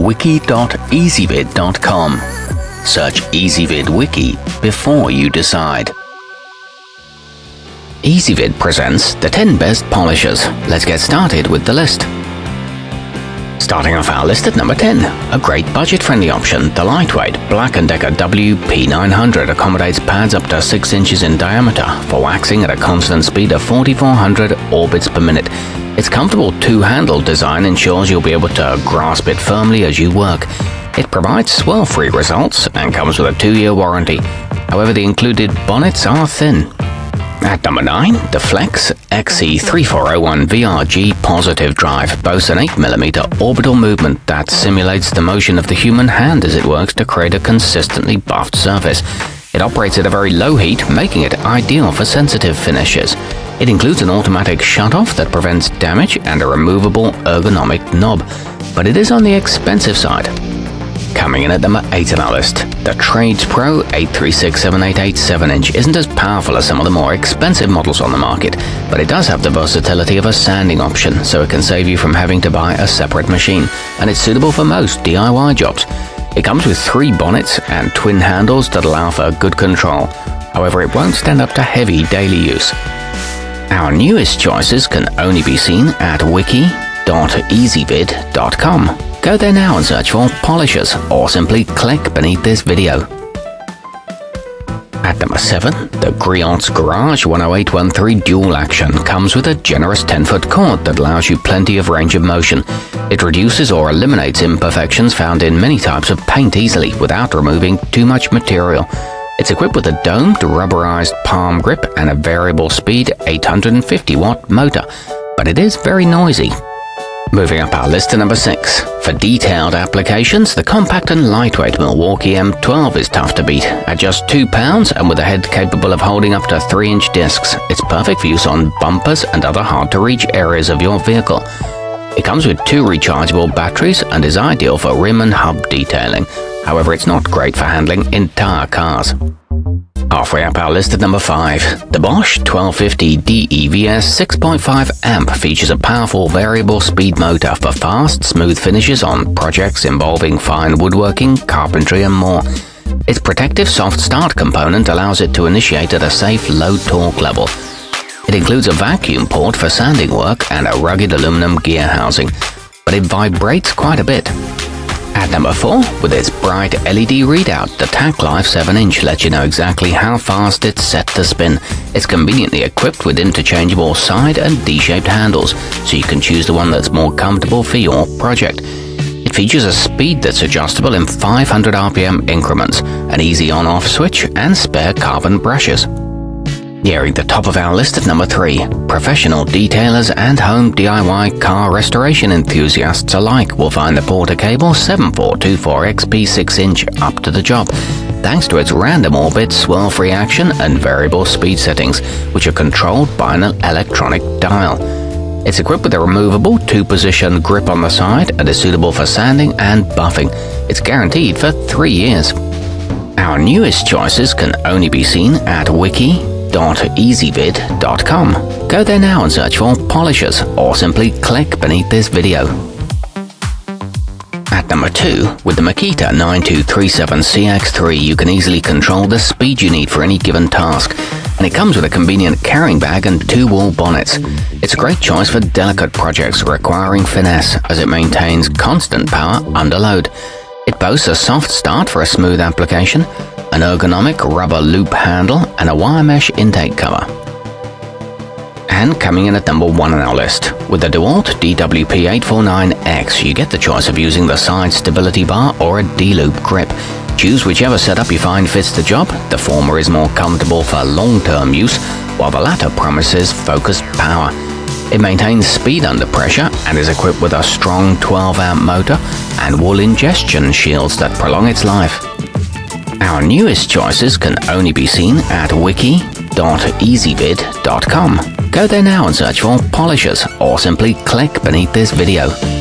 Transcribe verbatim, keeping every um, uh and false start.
wiki dot ezvid dot com. Search Ezvid Wiki before you decide. Ezvid presents the ten best polishers. Let's get started with the list. Starting off our list at number ten, a great budget-friendly option, the lightweight Black and Decker W P nine hundred accommodates pads up to six inches in diameter for waxing at a constant speed of forty-four hundred orbits per minute. Its comfortable two-handle design ensures you'll be able to grasp it firmly as you work. It provides swirl-free results and comes with a two-year warranty. However, the included bonnets are thin. At number nine, the Flex X E three four oh one V R G Positive Drive boasts an eight millimeter orbital movement that simulates the motion of the human hand as it works to create a consistently buffed surface. It operates at a very low heat, making it ideal for sensitive finishes. It includes an automatic shutoff that prevents damage and a removable ergonomic knob, but it is on the expensive side. Coming in at number eight on our list, the Tradespro eight three six seven eight eight seven inch isn't as powerful as some of the more expensive models on the market, but it does have the versatility of a sanding option, so it can save you from having to buy a separate machine, and it's suitable for most D I Y jobs. It comes with three bonnets and twin handles that allow for good control. However, it won't stand up to heavy daily use. Our newest choices can only be seen at wiki dot ezvid dot com. Go there now and search for polishers, or simply click beneath this video. At number seven, the Griot's Garage one oh eight one three Dual Action comes with a generous ten foot cord that allows you plenty of range of motion. It reduces or eliminates imperfections found in many types of paint easily without removing too much material. It's equipped with a domed, rubberized palm grip and a variable speed eight hundred fifty watt motor, but it is very noisy. Moving up our list to number six. For detailed applications, the compact and lightweight Milwaukee M twelve is tough to beat. At just two pounds and with a head capable of holding up to three inch discs, it's perfect for use on bumpers and other hard-to-reach areas of your vehicle. It comes with two rechargeable batteries and is ideal for rim and hub detailing. However, it's not great for handling entire cars. Halfway up our list at number five, the Bosch twelve fifty D E V S six point five amp features a powerful variable speed motor for fast, smooth finishes on projects involving fine woodworking, carpentry and more. Its protective soft start component allows it to initiate at a safe low torque level. It includes a vacuum port for sanding work and a rugged aluminum gear housing, but it vibrates quite a bit. At number four, with its bright L E D readout, the tacklife seven inch lets you know exactly how fast it's set to spin. It's conveniently equipped with interchangeable side and D-shaped handles, so you can choose the one that's more comfortable for your project. It features a speed that's adjustable in five hundred R P M increments, an easy on-off switch, and spare carbon brushes. Nearing the top of our list at number three, professional detailers and home D I Y car restoration enthusiasts alike will find the Porter Cable seven four two four X P six inch up to the job, thanks to its random orbit, swirl-free action and variable speed settings, which are controlled by an electronic dial. It's equipped with a removable two-position grip on the side and is suitable for sanding and buffing. It's guaranteed for three years. Our newest choices can only be seen at wiki dot ezvid dot com. Go there now and search for polishers, or simply click beneath this video. At number two, with the Makita nine two three seven C X three, you can easily control the speed you need for any given task, and it comes with a convenient carrying bag and two wall bonnets. It's a great choice for delicate projects requiring finesse, as it maintains constant power under load. It boasts a soft start for a smooth application, an ergonomic rubber loop handle, and a wire mesh intake cover. And coming in at number one on our list, with the dewalt D W P eight forty-nine X, you get the choice of using the side stability bar or a D-loop grip. Choose whichever setup you find fits the job. The former is more comfortable for long-term use, while the latter promises focused power. It maintains speed under pressure and is equipped with a strong twelve amp motor and wool ingestion shields that prolong its life. Our newest choices can only be seen at wiki dot ezvid dot com. Go there now and search for polishers, or simply click beneath this video.